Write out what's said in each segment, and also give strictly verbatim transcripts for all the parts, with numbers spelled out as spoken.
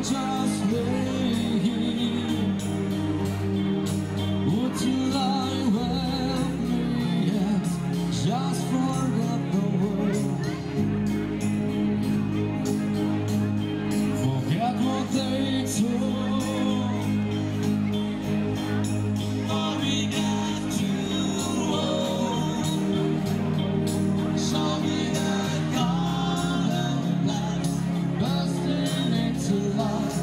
just lay here, would you lie with me and just forget the world? Forget what they told. Or we get too old. Show me the golden light bursting into life.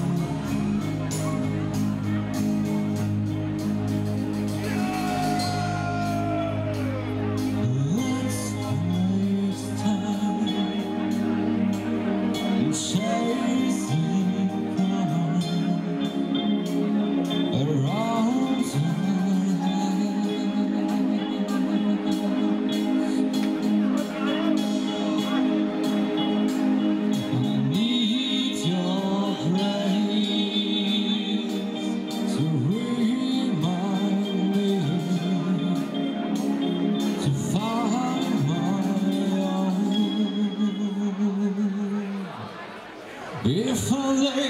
Let's waste time chasing around I need your grace to remind me to find my own. If only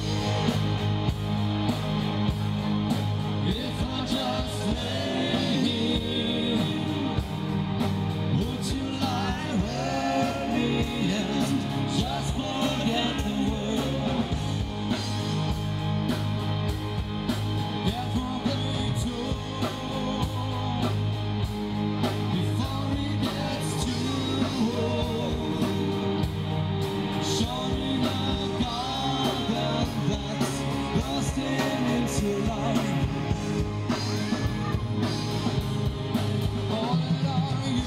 if I just lay here, would you lie with me and just forget the world? Get what they told before it gets too old. Show me the golden that's bursting into life. All that I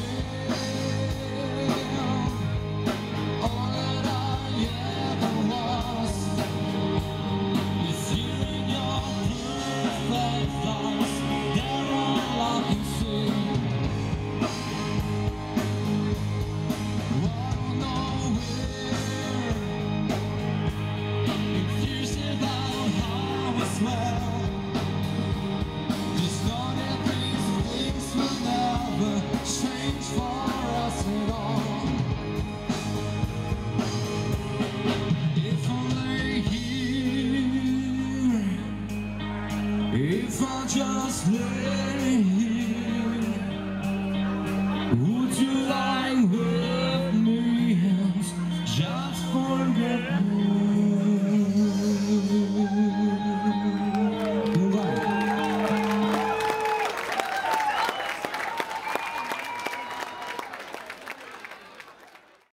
am, all that I ever was, is here in your perfect lies. They're all I can see. Wanna know where, confused about how I smell. Just know that these things will never change for us at all. If only here, if I just lay